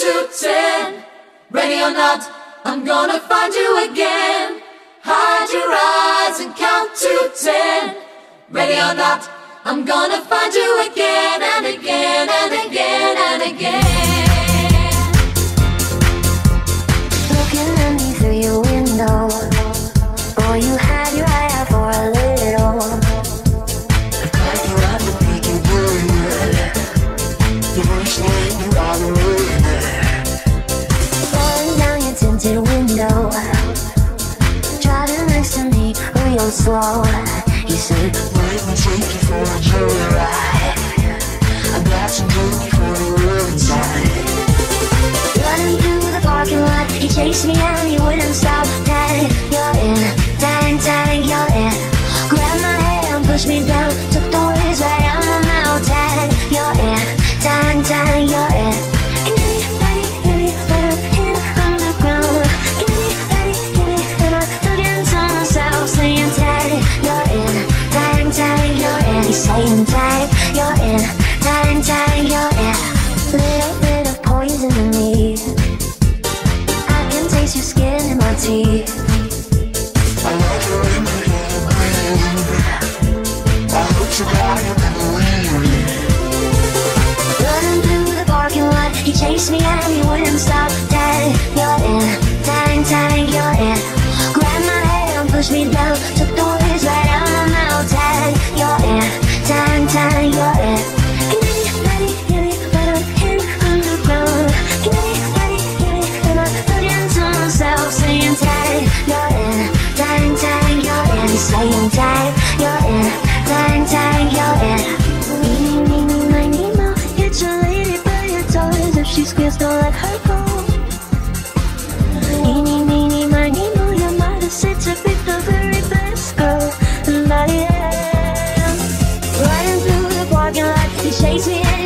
to 10. Ready or not, I'm gonna find you again. Hide your eyes and count to 10. Ready or not, I'm gonna find you again and again and again and again. Looking at me through your window, boy, you had your eye out for a little. Like you're at the peak of brilliant. The first night you are the rolling down your tinted window, driving next to me real slow. You said, let me take you for a joyride. I got some drink for the real time. Running through the parking lot, he chased me and he wouldn't stop. Dang, you're in, dang, dang, you're in. Grabbed my hand, pushed me down, took the words right out my mouth. Dang, you're in, dang, dang, you're in. Give me, ready, give me, better hit on the ground. Give me, ready, give me, better looking to myself, saying, dang, you're in, dang, dang, you're in. He's saying, dang, you're in, dang, dang, you're in. Little bit of poison in me, I can taste your skin in my teeth. I like your Indian green. I hope you got it in the lead. Running through the parking lot, he chased me and he wouldn't stop. Dang, you're in, dang, dang, you're in. Grabbed my hand, pushed me down, took the words right out my mouth. Dang, you're in, dang, dang, you're in. Give me, ready, give me, better hit on the ground. Give me, ready, give me, better looking to myself, saying, dang, you're in, dang, dang, you're in. He's saying, dang, you're in, dang, dang, you're in. Eeny, meeny, miny, moe, hit your lady by your toes. If she squeals, don't let her go. Eeny, meeny, miny, moe, your mother said to pick the very best girl, and I am. Riding through the parking lot, he chased me and